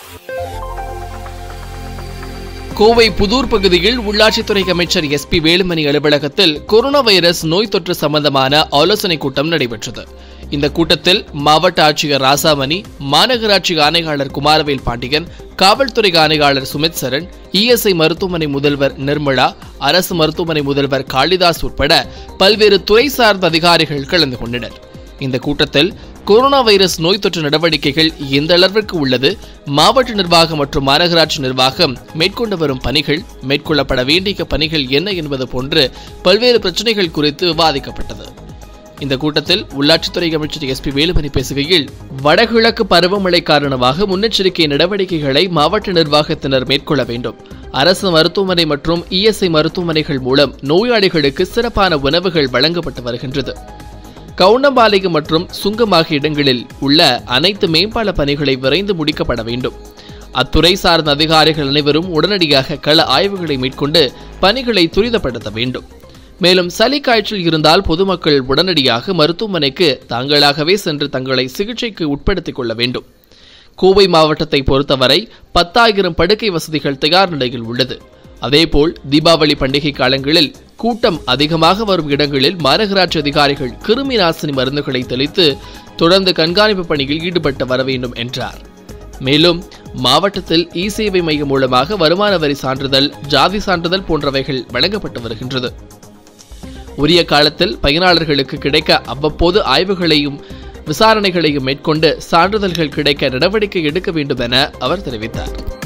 கோவை புதூர் பகுதியில் உள்ளாட்சித்துறை அமைச்சர் எஸ்பி வேலுமணி அலுவலகத்தில் கொரோனா வைரஸ் நோய் தொற்று சம்பந்தமான ஆலோசனைக் கூட்டம் நடைபெற்றது. இந்த கூட்டத்தில் மாவட்ட ஆட்சியர் ராசாமணி, மாநகராட்சி ஆணையாளர் குமாரவேல் பாண்டியன், காவல்துறை ஆணையாளர் சுமித் சரண், இஎஸ்ஐ மருத்துவமனை முதல்வர் நிர்மலா, அரசு மருத்துவமனை முதல்வர் காளிதாஸ் உட்பட பல்வேறு துறை சார்ந்த அதிகாரிகள் கலந்து கொண்டனர். இந்த கூட்டத்தில் கொரோனா வைரஸ் நோய் தொற்று நடவடிக்கைகள் எந்த அளவிற்கு உள்ளது, மாவட்ட நிர்வாகம் மற்றும் மாநகராட்சி நிர்வாகம் மேற்கொண்டு வரும் பணிகள், மேற்கொள்ளப்பட வேண்டிய பணிகள் என்ன என்பது போன்று பல்வேறு பிரச்சனைகள் குறித்து விவாதிக்கப்பட்டது. இந்த கூட்டத்தில் உள்ளாட்சித்துறை அமைச்சர் எஸ்பி வேலுமணி பேசுகையில், வடகிழக்கு பருவமழை காரணமாக முன்னெச்சரிக்கை நடவடிக்கைகளை மாவட்ட நிர்வாகத்தினர் மேற்கொள்ள வேண்டும். அரசு மருத்துவமனை மற்றும் இஎஸ்ஐ மருத்துவமனைகள் மூலம் நோயாளிகளுக்கு சிறப்பான உணவுகள் வழங்கப்பட்டு வருகின்றது. கவுண்டம்பாளையம் மற்றும் சுங்கம் ஆகிய இடங்களில் உள்ள அனைத்து மேம்பால பணிகளை விரைந்து முடிக்கப்பட வேண்டும். அத்துறை சார்ந்த அதிகாரிகள் அனைவரும் உடனடியாக கள ஆய்வுகளை மேற்கொண்டு பணிகளை துரிதப்படுத்த வேண்டும். மேலும் சளி காய்ச்சல் இருந்தால் பொதுமக்கள் உடனடியாக மருத்துவமனைக்கு தாங்களாகவே சென்று தங்களை சிகிச்சைக்கு உட்படுத்திக் கொள்ள வேண்டும். கோவை மாவட்டத்தை பொறுத்தவரை 10,000 படுக்கை வசதிகள் தயார் நிலையில் உள்ளது. அதேபோல் தீபாவளி பண்டிகை காலங்களில் கூட்டம் அதிகமாக வரும் இடங்களில் மாநகராட்சி அதிகாரிகள் கிருமி நாசினி மருந்துகளை தெளித்து தொடர்ந்து கண்காணிப்பு பணியில் ஈடுபட்டு வர வேண்டும் என்றார். மேலும் மாவட்டத்தில் இ-சேவை மையம் மூலமாக வருமான வரி சான்றிதழ், ஜாதி சான்றிதழ் போன்றவைகள் வழங்கப்பட்டு வருகின்றது. உரிய காலத்தில் பயனாளர்களுக்கு கிடைக்க அவ்வப்போது ஆய்வுகளையும் விசாரணைகளையும் மேற்கொண்டு சான்றிதழ்கள் கிடைக்க நடவடிக்கை எடுக்க வேண்டும் என அவர் தெரிவித்தார்.